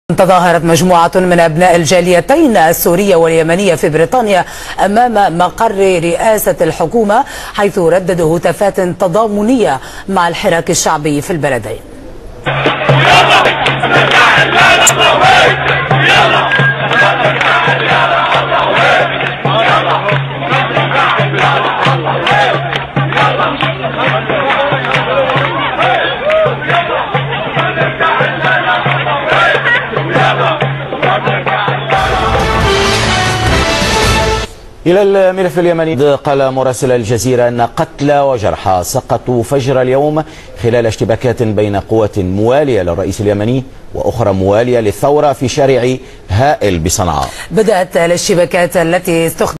تظاهرت مجموعة من أبناء الجاليتين السورية واليمنية في بريطانيا أمام مقر رئاسة الحكومة، حيث رددوا هتافات تضامنية مع الحراك الشعبي في البلدين. إلى الملف اليمني، قال مراسل الجزيرة أن قتلى وجرحى سقطوا فجر اليوم خلال اشتباكات بين قوات موالية للرئيس اليمني وأخرى موالية للثورة في شارع هائل بصنعاء. بدأت الاشتباكات التي استخدمت